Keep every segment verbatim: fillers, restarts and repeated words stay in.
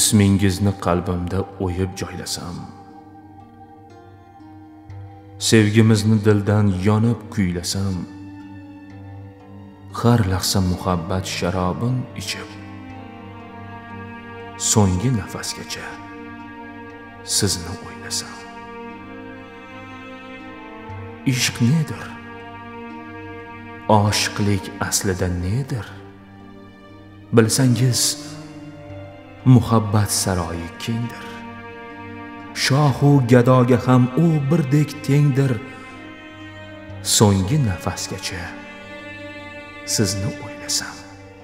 ismingizni qalbimda o'yib joylasam, sevgimizni dildan yonib kuylasam, har lahza muhabbat sharobin ichib, so'nggi nafasgacha sizni o'ylasam. Ishq nedir? Oshiqlik aslida nedir? Bilsangiz, muhabbat saroyi kengdir. Shohu gadoga ham u birdek tengdir. So'nggi nafasgacha sizni o'ylasam.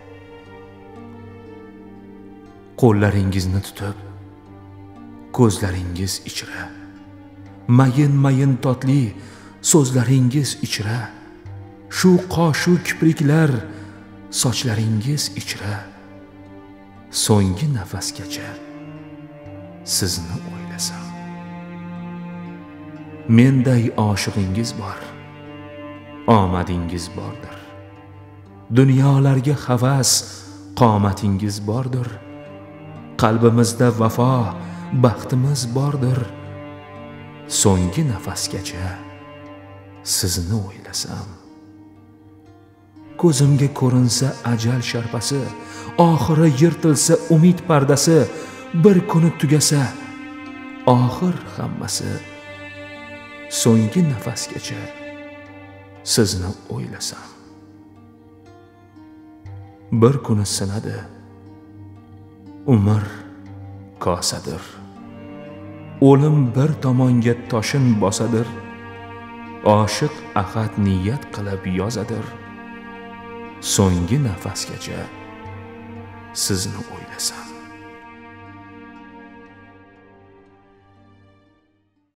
Qo'llaringizni tutib, ko'zlaringiz ichra, mayin-mayin totli so'zlaringiz ichra, shu qoshu kipriklar sochlaringiz ichra, so'nggi nafasgacha sizni o'ylasam. Menday oshiqingiz bor, omadingiz bordir. Dunyolarga havas qomatingiz bordir. Qalbimizda vafo, baxtimiz bordir. So'nggi nafasgacha sizni o'ylasam. Ko'zimga ko'rinsa ajal sharpasi, oxiri yirtilsa umid pardasi, bir kuni tugasa oxir hammasi. So'nggi nafasgacha sizni o'ylasam. Bir kuni sinadi, umr kosadir. O'lim bir tomonga toshin bosadir. Oshiq ahad niyat qilib yozadir. So'nggi nafasgacha sizni o'ylasam.